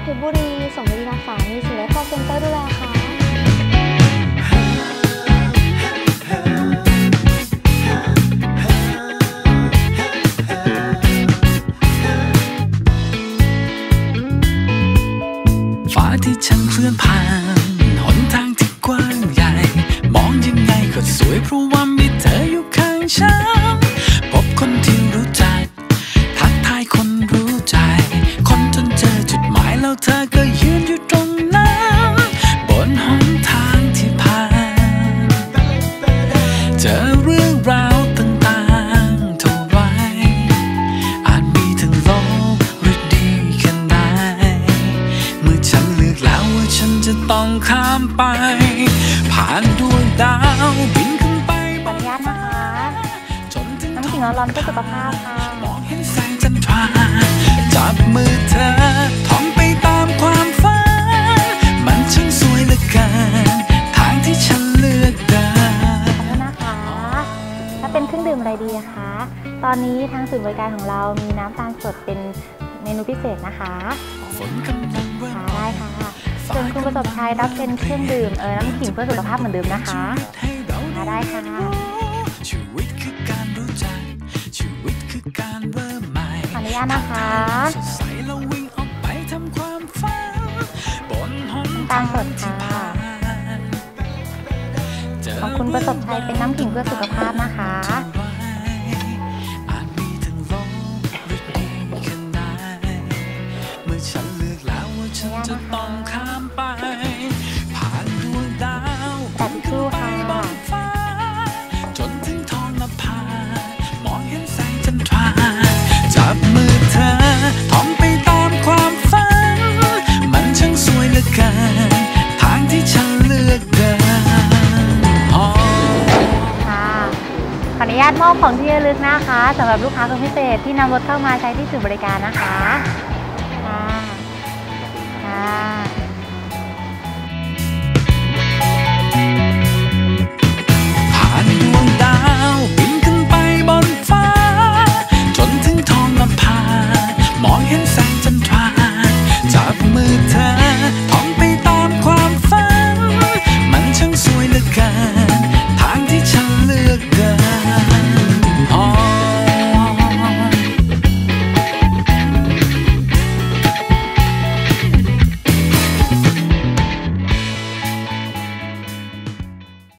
เพชรบุรีส่งไปรักษามีศูนย์และ call center ดูแลค่ะฟ้าที่ฉันเคลื่อนผ่านหนทางที่กว้างใหญ่มองยังไงก็สวยเพราะว่ามีเธออยู่ข้างฉันพบคนที่รู้จักทักทายคนรู้ใจคนจนเจอจุดหมายแล้วเธอก็ยืนอยู่ตรงนั้นบนหนทางที่ผ่านเจอเรื่องราวต่างๆเท่าไรอาจมีทั้งลบหรือดีแค่ไหนเมื่อฉันเลือกแล้วว่าฉันจะต้องข้ามไปผ่านดวงดาวบินขึ้นไปขออนุญาตนะคะน้ำขิงร้อนๆเพื่อสุขภาพค่ะมองเห็นแสงจันทราจับมือเธอท่องไปตามความฝันมันช่างสวยเหลือเกินทางที่ฉันเลือกเดินขอโทษนะคะถ้าเป็นเครื่องดื่มอะไรดีคะตอนนี้ทางศูนย์บริการของเรามีน้ำตาลสดเป็นเมนูพิเศษนะคะได้ค่ะส่วนคุณประสบชัยรับเป็นเครื่องดื่มน้ำขิงเพื่อสุขภาพเหมือนเดิมนะคะได้ค่ะขออนุญาตนะคะน้ำตาลสดค่ะของคุณประสบชัยเป็นน้ำขิงเพื่อสุขภาพนะคะฉันเลือกแล้วว่าฉันจะต้องข้ามไปผ่านดวงดาวแต่ทิชชู่ค่ะจนถึงท้องนภามองเห็นแสงจันทราจับมือเธอท่องไปตามความฝันมันช่างสวยเหลือเกินทางที่ฉันเลือกเดินค่ะขออนุญาตมอบของที่ระลึกนะคะสำหรับลูกค้าคนพิเศษที่นำรถเข้ามาใช้ที่ศูนย์บริการนะคะค่ะ